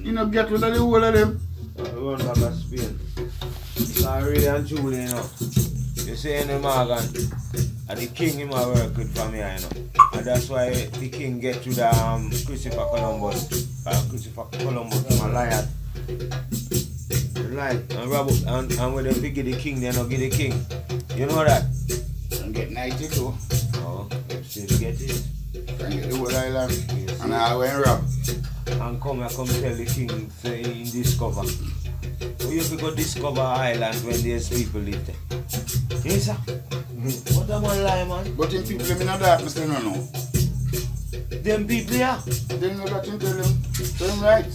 You know, get rid of the whole of them. Run back to Spain. So really and truly, you know. You see in the Morgan, and the king him a work with from here, you know. And that's why the king get to the Christopher Columbus. Christopher Columbus from a lion. Right, and Robert, and when they give the king, they don't give the king. You know that? And get 92. Oh, still get it. And get the whole island. Yes. And I went rob. And come tell the king, say he discover. We have to go discover island when there's people live there. Yes, sir. What am I lying, man? But in people, in the darkness, they don't know. Them people here. They know that you tell them. Tell them right.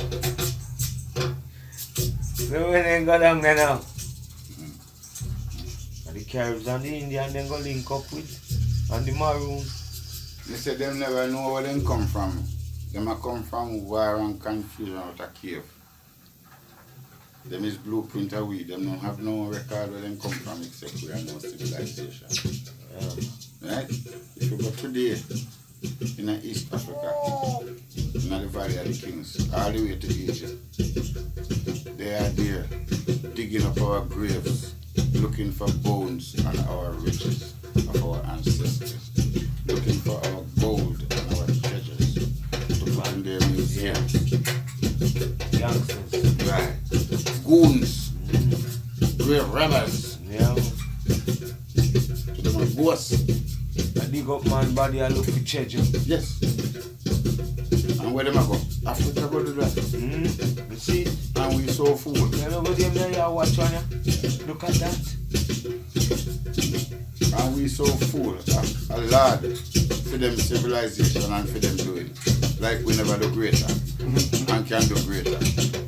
So when they go down there now. And the Caribs and the Indian then go link up with. And the Maroon. They say them never know where they come from. Them a come from war and confusion out of cave. Them is blueprint of we. Them don't have no record where they come from except we are no civilization. Yeah. Right? If you go today in East Africa, in the Valley of the Kings, all the way to Egypt, they are there digging up our graves, looking for bones and our riches of our ancestors, looking for our gold and our treasures to put in their museums. Youngsters. Right. Goons, grave robbers, Yeah. to them are ghosts. I dig up man body and look for treasure. Yes. And where them a go? Africa go do that. You see? And we so fool. You know what them there watch on you? Look at that. And we so fool. A lad for them civilization and for them doing. Like we never do greater. And can do greater.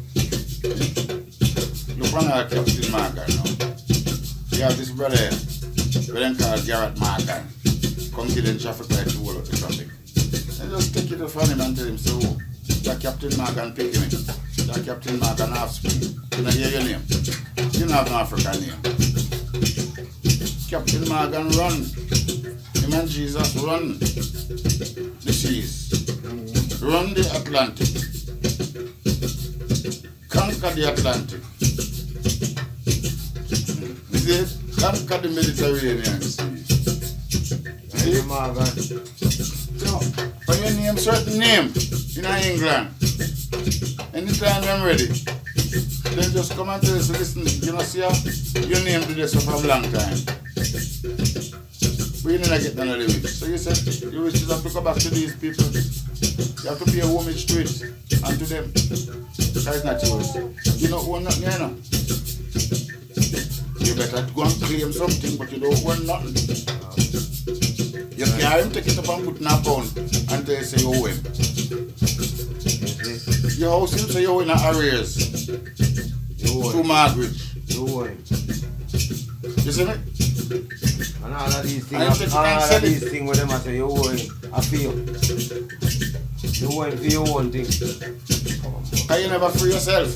Look on our Captain Morgan now. We have this brother here. We then call Garrett Morgan. Come to the traffic light to hold up the traffic. And just take it from him and tell him, so, that Captain Morgan pick me. That Captain Morgan offspring. You don't hear your name. You don't have no African name. Captain Morgan run. Him and Jesus run the seas. Run the Atlantic. Conquer the Atlantic. This is conquer the Mediterranean Sea. Hey, Morgan. So, when you name certain name in England, anytime I'm ready, then just come and tell us, listen, you know, see your name to this for a long time. But you never get none of the witch. So you said, you witches have to go back to these people. You have to pay homage to it and to them. That is not yours. You don't own nothing, you know. You better go and claim something, but you don't own nothing. You can't take it up and put in a pound until you say you owe him. Your house him say you owe in arrears. To Margaret. You owe him. You see me? And all of these things, with them I say you owe him. I feel. You owe him for your own thing. Can you never free yourself?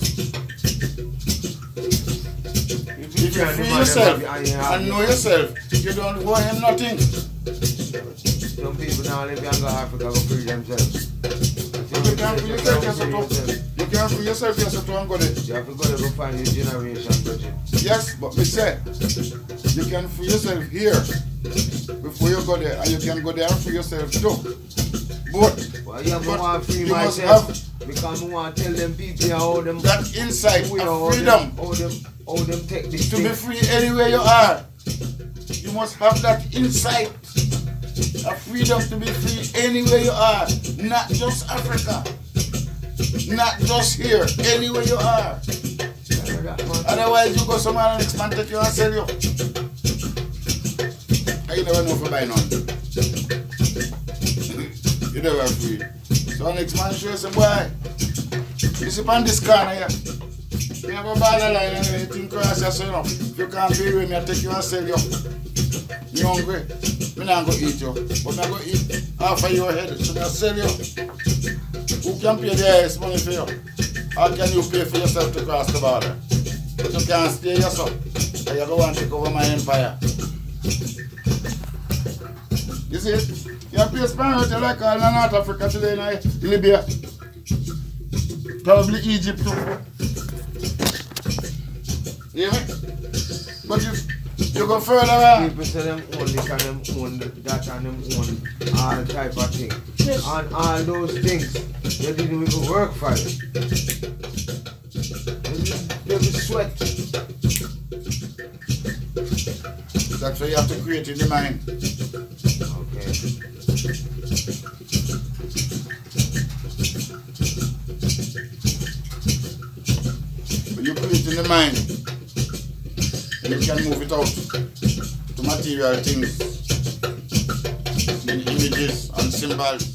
If you free yourself and know yourself, you don't owe him nothing. Some people now live in Africa go free themselves. You can't free yourself, you can't free yourself, you have to go there. You have to go there to find your generation project. Yes, but me say, you can free yourself here before you go there, and you can go there and free yourself too. But, well, you have to free you myself must have because I want to tell them people how them that insight of freedom how them take this to thing. be free anywhere you are. You must have that insight of freedom to be free anywhere you are, not just Africa, not just here, anywhere you are. Otherwise, you go somewhere and next man take you and sell you. And you never know if you buy none. You never free. So next man show you say, boy, you sit on this corner here. You have a borderline and anything cross your son up. If you can't pay with me, I take you and sell you. You hungry? I'm not going to eat you. But I'm going to eat half of your head. So I'll sell you. Who can pay the highest money for you? How can you pay for yourself to cross the border? But you can't stay yourself. And you go and take over my empire. You see? You pay Spanish like all in North Africa today in Libya. Probably Egypt too. You hear me? But you go further on. People say them own this and them own that and them own all type of thing. Yes. And all those things, they didn't even work for it. They will sweat. That's why you have to create in the mind. Okay. When you put it in the mind, you can move it out to material things, in images and symbols.